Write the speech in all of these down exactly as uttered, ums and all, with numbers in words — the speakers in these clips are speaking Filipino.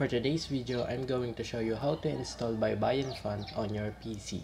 For today's video, I'm going to show you how to install Baybayin Font on your P C.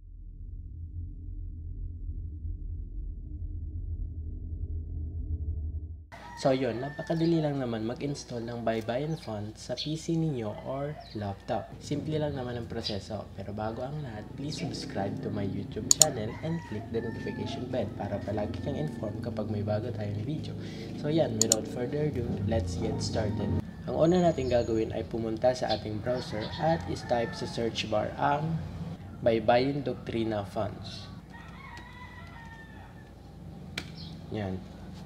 So yun, napakadali lang naman mag-install ng Baybayin Font sa P C ninyo or laptop. Simple lang naman ang proseso. Pero bago ang lahat, please subscribe to my YouTube channel and click the notification bell para palagi kang informed kapag may bago tayong video. So yan, without further ado, let's get started. Ang una natin gagawin ay pumunta sa ating browser at is-type sa search bar ang Baybayin Doctrina Fonts. Yan.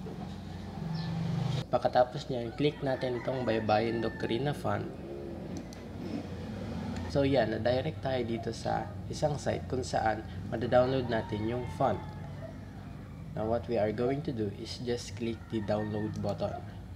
Pagkatapos niyan, click natin itong Baybayin Doctrina Font. So yan, na-direct tayo dito sa isang site kung saan mada-download natin yung font. Now what we are going to do is just click the download button.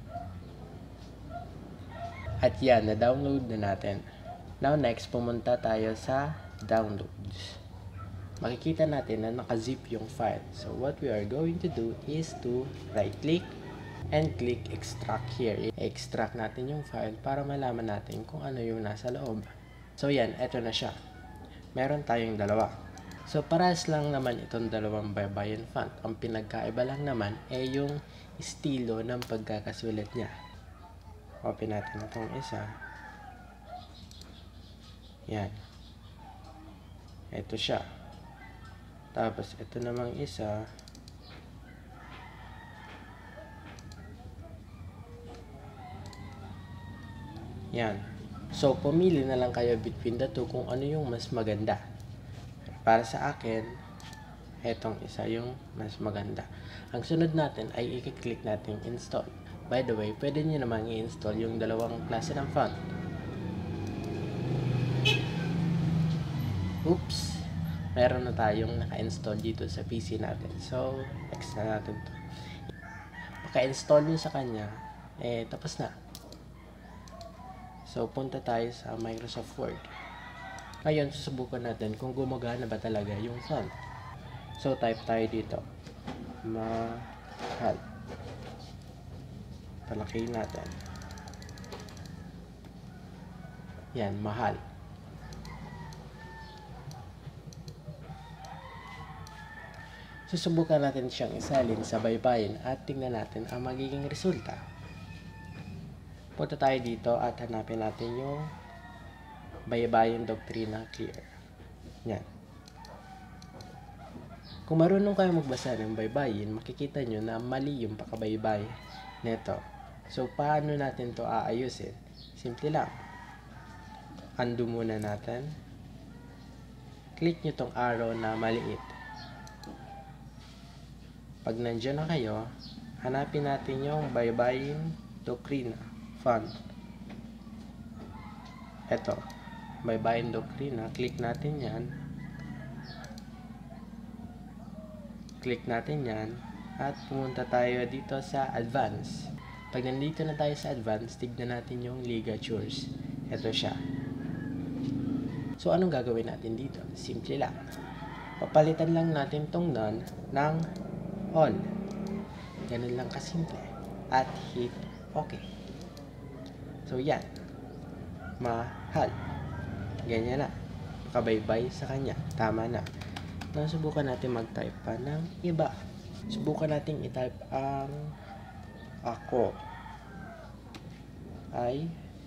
At yan, na-download na natin. Now next, pumunta tayo sa downloads. Makikita natin na naka-zip yung file. So what we are going to do is to right-click and click extract here. I-extract natin yung file para malaman natin kung ano yung nasa loob. So yan, eto na siya. Meron tayong dalawa. So parehas lang naman itong dalawang Baybayin font. Ang pinagkaiba lang naman ay yung estilo ng pagkakasulat niya. Open natin itong isa. Yan. Ito siya. Tapos ito namang isa. Yan. So, pumili na lang kayo between the two kung ano yung mas maganda. Para sa akin, etong isa yung mas maganda. Ang sunod natin ay i-click natin install. By the way, pwede nyo naman i-install yung dalawang klase ng font. Oops! Meron na tayong naka-install dito sa P C natin. So, next na natin to. Maka-install nyo sa kanya, eh, tapos na. So, punta tayo sa Microsoft Word. Ngayon, susubukan natin kung gumagana ba talaga yung font. So, type tayo dito. Mahal. Palakihin natin. Yan, mahal. Susubukan natin siyang isalin sa Baybayin at tingnan natin ang magiging resulta. Punta tayo dito at hanapin natin yung Baybayin Doctrina Clear. Yan. Kung marunong kayo magbasa ng Baybayin, makikita nyo na mali yung pakabaybay neto. So, paano natin to aayusin? Simple lang. Undo muna natin. Click nyo tong arrow na maliit. Pag nandiyan na kayo, hanapin natin yung Baybayin Doctrina Font. Eto, Baybayin Doctrina. Click natin yan. Click natin yan. At pumunta tayo dito sa Advanced. Pag nandito na tayo sa Advanced, tignan natin yung ligatures. Eto siya. So, anong gagawin natin dito? Simple lang. Papalitan lang natin tong none ng all. Ganun lang kasimple. At hit OK. So, yan. Mahal. Ganyan na. Makabaybay sa kanya. Tama na. Now, subukan natin mag-type pa ng iba. Subukan natin i-type ang ako ay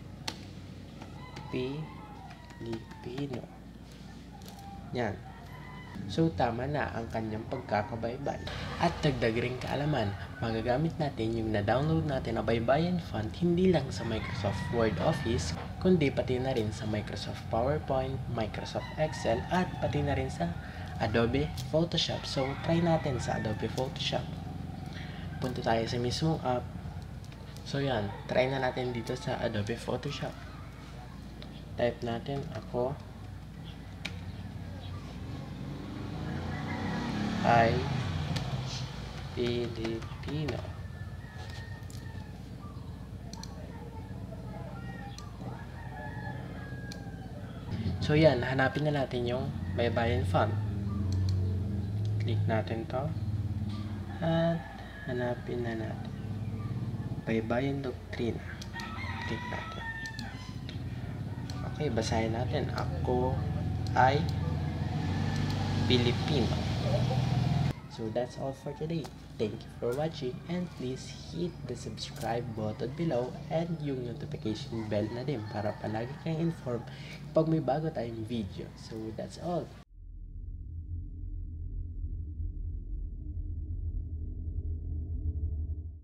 Pilipino. Yan. So, tama na ang kanyang pagkakabaybay. At dagdag ring kaalaman, magagamit natin yung na-download natin na Baybayin Font hindi lang sa Microsoft Word Office, kundi pati na rin sa Microsoft PowerPoint, Microsoft Excel, at pati na rin sa Adobe Photoshop. So, try natin sa Adobe Photoshop. Punta tayo sa mismong app. So, yan. Try na natin dito sa Adobe Photoshop. Type natin ako ay Pilipino. So yan, hanapin na natin yung Baybayin Font. Click natin to at hanapin na natin Baybayin Doctrina. Click natin. Okay, basahin natin. Ako ay Pilipino. So that's all for today. Thank you for watching and please hit the subscribe button below and yung notification bell na din para palagi kang inform pag may bago tayong video. So that's all.